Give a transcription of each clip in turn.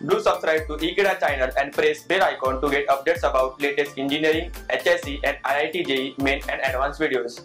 Do subscribe to Ekeeda channel and press bell icon to get updates about latest engineering, HSC and IIT JEE main and advanced videos.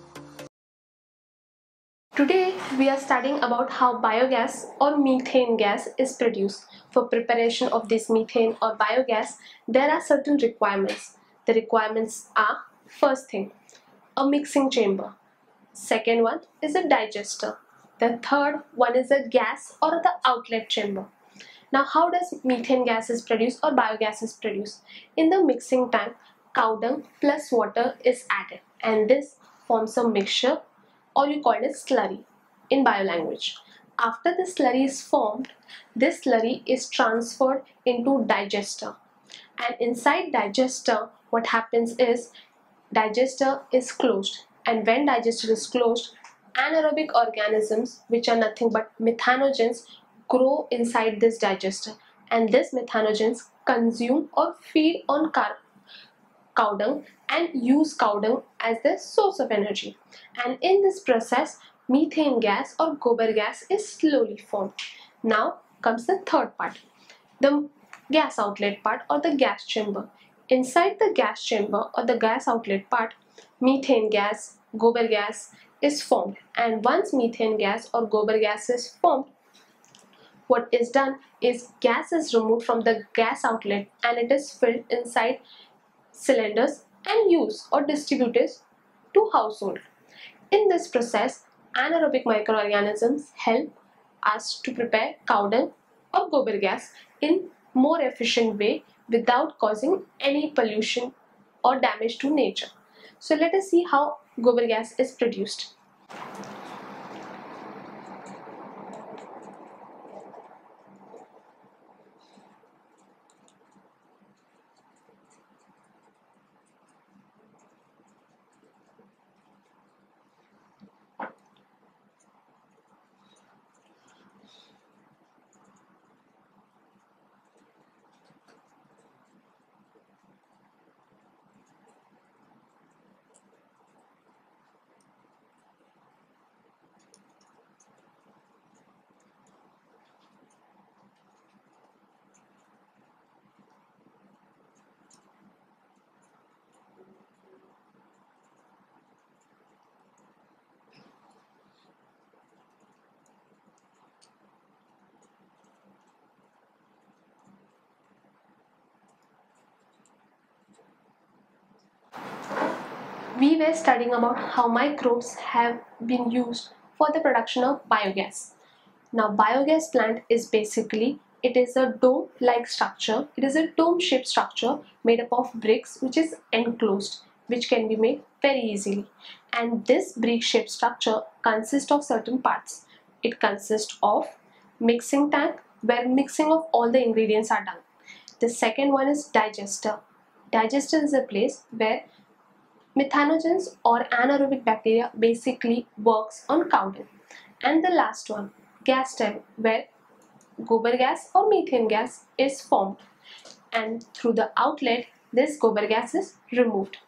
Today we are studying about how biogas or methane gas is produced. For preparation of this methane or biogas, there are certain requirements. The requirements are: first thing, a mixing chamber. Second one is a digester. The third one is a gas or the outlet chamber. Now, how does methane gas is produced or biogas is produced? In the mixing tank, cow dung plus water is added, and this forms a mixture, or you call it slurry in biolanguage. After the slurry is formed, this slurry is transferred into digester, and inside digester what happens is digester is closed, and when digester is closed, anaerobic organisms, which are nothing but methanogens, grow inside this digester, and these methanogens consume or feed on cow dung and use cow dung as their source of energy. And in this process, methane gas or gobar gas is slowly formed. Now comes the third part, the gas outlet part or the gas chamber. Inside the gas chamber or the gas outlet part, methane gas, gobar gas is formed, and once methane gas or gobar gas is formed, what is done is gas is removed from the gas outlet and it is filled inside cylinders and used or distributed to household. In this process, anaerobic microorganisms help us to prepare cow dung or gobar gas in more efficient way without causing any pollution or damage to nature. So let us see how gobar gas is produced. We were studying about how microbes have been used for the production of biogas. Now, biogas plant is basically, it is a dome-like structure. It is a dome-shaped structure made up of bricks which is enclosed, which can be made very easily. And this brick-shaped structure consists of certain parts. It consists of mixing tank, where mixing of all the ingredients are done. The second one is digester. Digester is a place where methanogens or anaerobic bacteria basically works on cow dung. And the last one, gas tank, where gobar gas or methane gas is formed, and through the outlet this gobar gas is removed.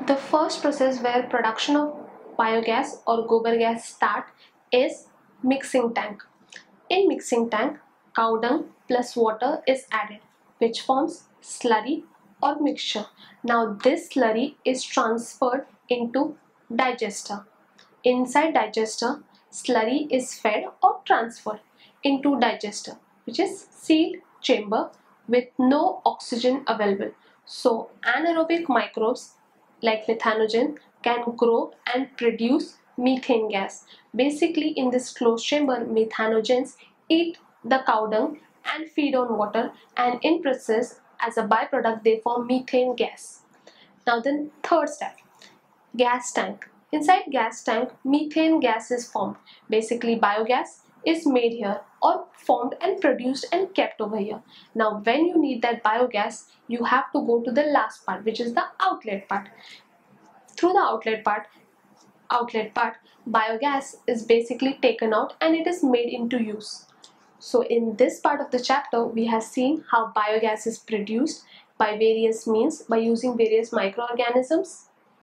The first process where production of biogas or gobar gas start is mixing tank. In mixing tank, cow dung plus water is added, which forms slurry or mixture. Now this slurry is transferred into digester. Inside digester, slurry is fed or transferred into digester, which is sealed chamber with no oxygen available. So anaerobic microbes like methanogen can grow and produce methane gas. Basically, in this closed chamber, methanogens eat the cow dung and feed on water, and in process, as a byproduct, they form methane gas. Now the third step, gas tank. Inside gas tank, methane gas is formed. Basically, biogas is made here or formed and produced and kept over here. Now when you need that biogas, you have to go to the last part, which is the outlet part. Through the outlet part, biogas is basically taken out and it is made into use. So in this part of the chapter, we have seen how biogas is produced by various means, by using various microorganisms,